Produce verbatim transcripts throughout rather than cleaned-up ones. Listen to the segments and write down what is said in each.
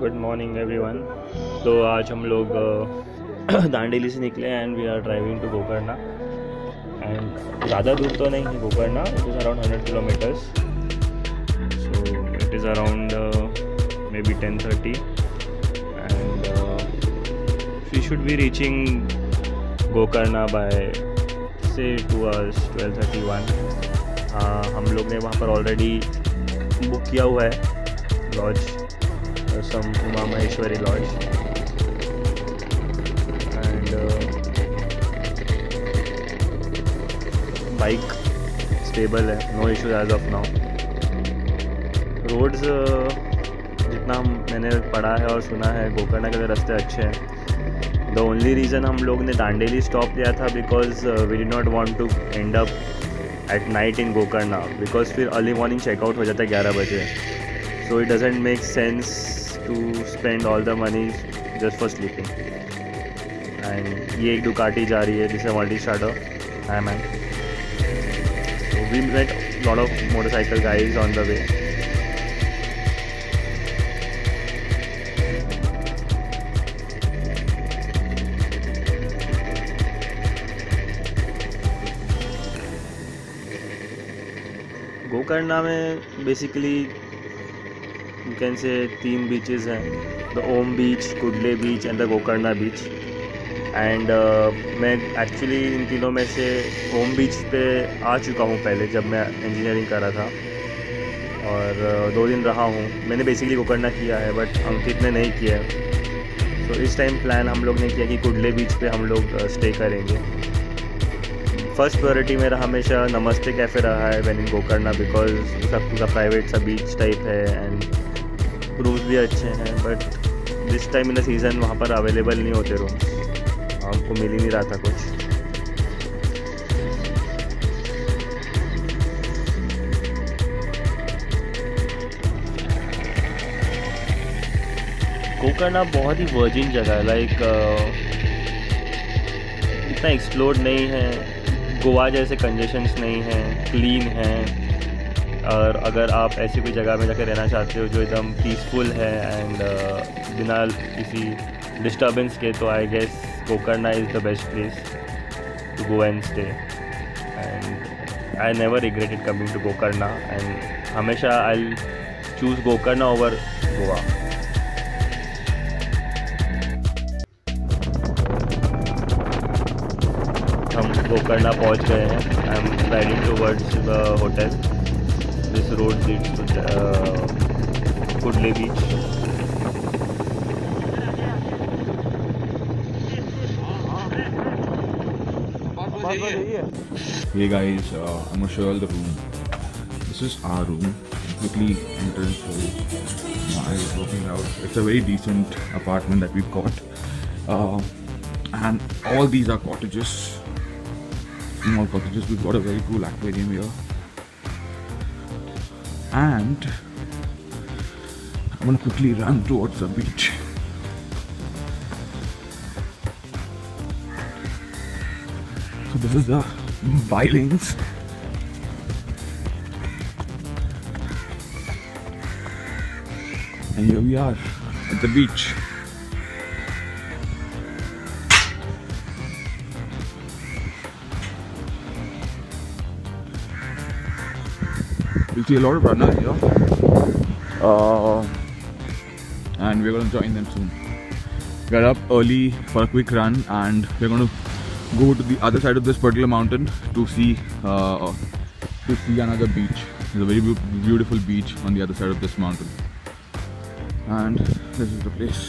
Good morning everyone. तो आज हम लोग दांडेली से निकले and we are driving to Gokarna. And ज़्यादा दूर तो नहीं है Gokarna, it is around hundred kilometers, so it is around maybe ten thirty and we should be reaching Gokarna by say two hours twelve thirty one. हम लोग ने वहाँ पर ऑलरेडी बुक किया हुआ है lodge, some Mahabaleshwari lodge, and bike stable है, no issues as of now. Roads जितना हम मैंने पढ़ा है और सुना है, गोकर्णा के रास्ते अच्छे हैं। द ओनली रीज़न हम लोग ने दांडेली स्टॉप लिया था because we did not want to end up at night in Gokarna, because फिर अर्ली मॉर्निंग चेकआउट हो जाता है ग्यारह बजे। So it doesn't make sense to spend all the money just for sleeping. And ये एक दुकाटी जा रही है जिसे मल्टी स्टार्टर है man. So we met lot of motorcycle guys on the way. Gokarna में बेसिकली यू कैन से तीन beaches हैं, the Om beach, Kudle beach and the Gokarna beach. And मैं एक्चुअली इन तीनों में से ओम बीच पे आ चुका हूँ पहले जब मैं इंजीनियरिंग कर रहा था, और uh, दो दिन रहा हूँ। मैंने बेसिकली गोकर्णा किया है बट अंकित ने नहीं किया है। तो इस टाइम प्लान हम लोग ने किया कि कुडले बीच पे हम लोग स्टे uh, करेंगे। फर्स्ट प्रायोरिटी मेरा हमेशा नमस्ते कैफ़े रहा है व्हेन इन गोकर्णा, बिकॉज सब पूरा प्राइवेट सा बीच टाइप है एंड रूम्स भी अच्छे हैं। But this time in the season वहाँ पर अवेलेबल नहीं होते रूम्स, हमको मिल ही नहीं रहा था कुछ। गोकर्णा बहुत ही वर्जिन जगह है, लाइक इतना एक्सप्लोर नहीं है, गोवा जैसे कंजेशंस नहीं हैं, क्लीन हैं। और अगर आप ऐसी कोई जगह में जाकर रहना चाहते हो जो एकदम पीसफुल है एंड uh, बिना किसी डिस्टर्बेंस के, तो I guess Gokarna is the best place to go and stay. And I never regretted coming to Gokarna and हमेशा I choose Gokarna over Goa. हम गोकर्णा पहुंच गए हैं। I am riding towards the hotel. This road leads to Kudle beach. Hey guys, uh, I'm gonna show you all the room. This is our room. Quickly entrance to my working out. It's a very decent apartment that we've got, uh, and all these are cottages. Small cottages. We've got a very cool aquarium here, and I'm gonna quickly run towards the beach. So this is the pilings, and here we are at the beach. You'll see a lot of runners here, uh, and we're going to join them soon. Get up early for a quick run, and we're going to go to the other side of this particular mountain to see uh, to see another beach. There's a very beautiful beach on the other side of this mountain, and this is the place.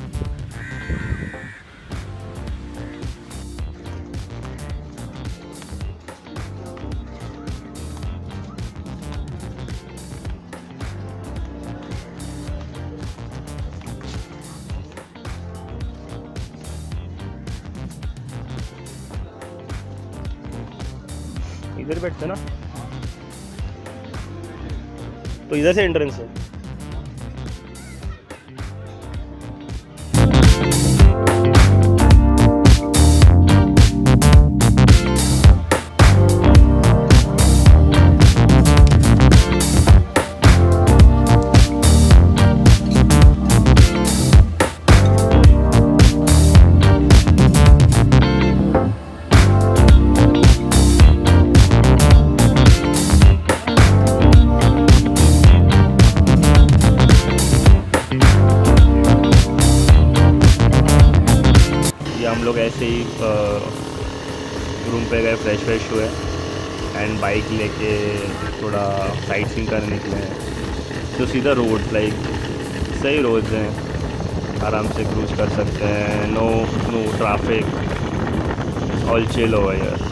इधर बैठते ना, तो इधर से entrance है। Room पे गए, fresh fresh हुए एंड बाइक लेके थोड़ा साइट सीइंग करने निकले हैं। तो सीधा रोड लाइक सही रोड्स हैं, आराम से क्रूज कर सकते हैं, no no traffic, all chill over here.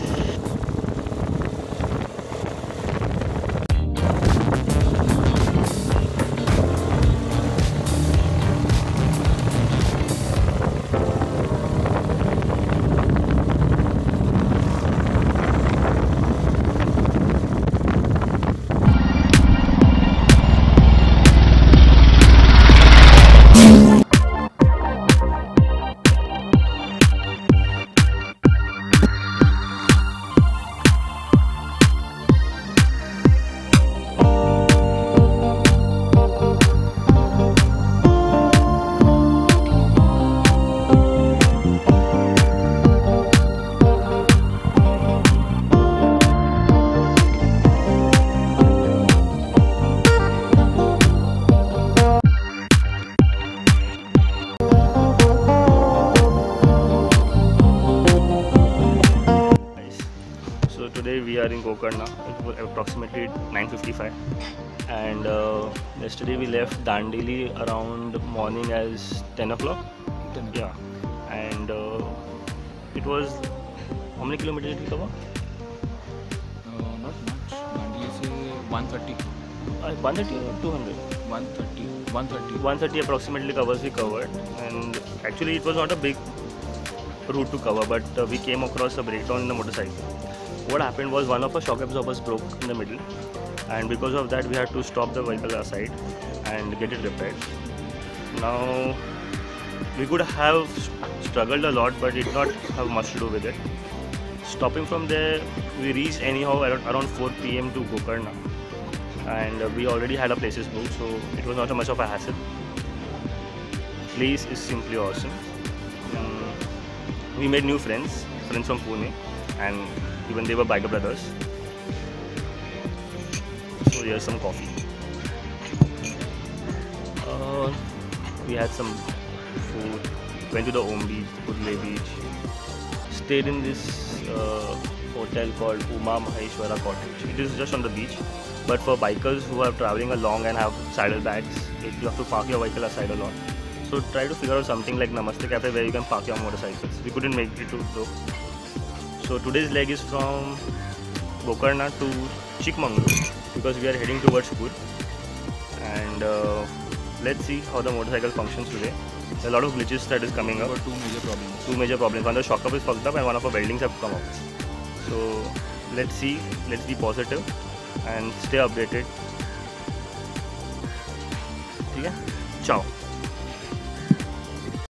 Today we are in Gokarna. It was approximately nine fifty-five, and uh, yesterday we left Dandeli around morning as ten o'clock. Yeah, and uh, it was how many kilometers did we cover? Uh, not much. Dandeli से one thirty. Uh, one thirty or two hundred? one thirty. one thirty. one thirty approximately covers we covered, and actually it was not a big route to cover, but uh, we came across a breakdown in the motorcycle. What happened was one of our shock absorbers broke in the middle, and because of that we had to stop the vehicle aside and get it repaired. Now we could have struggled a lot, but it did not have much to do with it. Stopping from there, we reached anyhow around four p m to Gokarna, and we already had our places booked, so it was not much of a hassle. Place is simply awesome. Um, we made new friends, friends from Pune, and even they were biker brothers. So here's some coffee. Uh, we had some food, went to the Om beach, Kudle beach, stayed in this uh, hotel called Mahabaleshwar Temple. It is just on the beach, but for bikers who are traveling along and have saddlebags, it, you have to park your vehicle aside a lot. So try to figure out something like Namaste Cafe where you can park your motorcycles. We couldn't make it to though. So today's leg is from Gokarna to Chikmagalur because we are heading towards Pur, and uh, let's see how the motorcycle functions today. There are a lot of glitches that is coming up. Got two major problems. Two major problems. One, the shock up is fucked up, and one of our weldings have come out. So let's see. Let's be positive and stay updated. Okay? Ciao.